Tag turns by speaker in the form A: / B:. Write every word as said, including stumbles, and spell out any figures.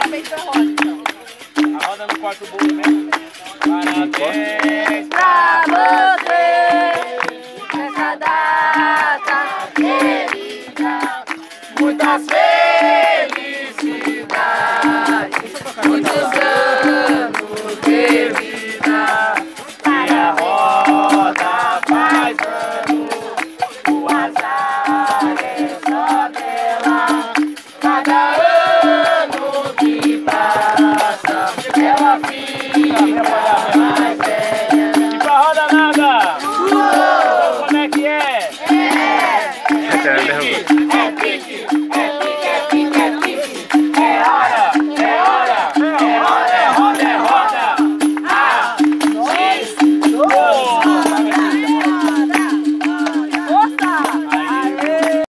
A: parabéns pra roda, então.
B: A roda não corta o bolo mesmo? Parabéns
A: Pra você, nessa data querida, muitas vezes.